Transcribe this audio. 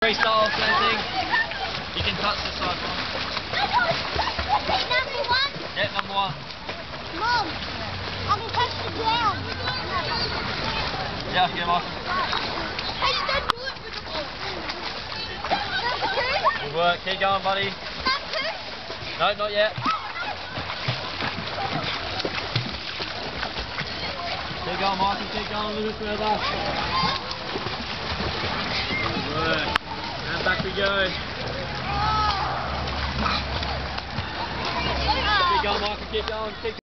Freestyle kind of thing. You can touch the side one. Number one? Yeah, number one. Mom, I can touch the ground. Yeah, I can get Martin. Hey, you don't do it with the ball. Number two? Good work, keep going, buddy. Number two? No, not yet. Keep going, Martin, keep going a little bit further. Good work. And back we go. Keep going, Michael, keep going.